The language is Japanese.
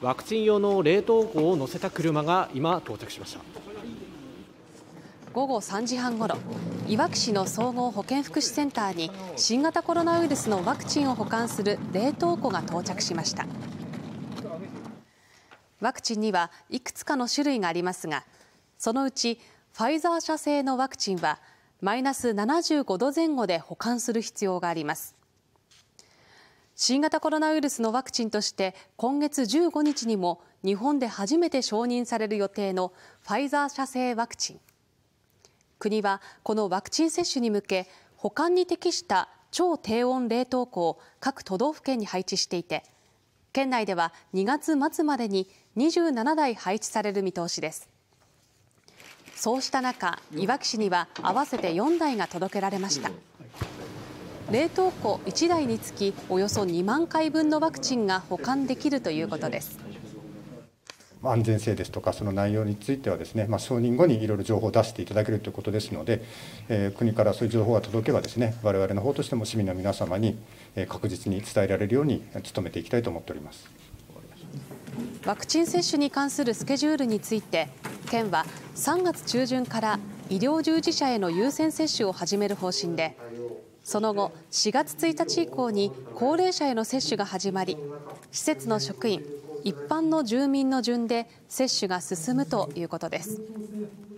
ワクチン用の冷凍庫を載せた車が今到着しました。 午後3時半ごろ、いわき市の総合保健福祉センターに新型コロナウイルスのワクチンを保管する冷凍庫が到着しました。ワクチンにはいくつかの種類がありますが、そのうちファイザー社製のワクチンはマイナス75度前後で保管する必要があります。新型コロナウイルスのワクチンとして今月15日にも日本で初めて承認される予定のファイザー社製ワクチン。国はこのワクチン接種に向け保管に適した超低温冷凍庫を各都道府県に配置していて、県内では2月末までに27台配置される見通しです。そうした中、いわき市には合わせて4台が届けられました。冷凍庫1台につきおよそ2万回分のワクチンが保管できるということです。 安全性ですとかその内容についてはですね、承認後にいろいろ情報を出していただけるということですので、国からそういう情報が届けばですね、我々の方としても市民の皆様に確実に伝えられるように努めていきたいと思っております。 ワクチン接種に関するスケジュールについて、県は3月中旬から医療従事者への優先接種を始める方針で、その後4月1日以降に高齢者への接種が始まり、施設の職員、一般の住民の順で接種が進むということです。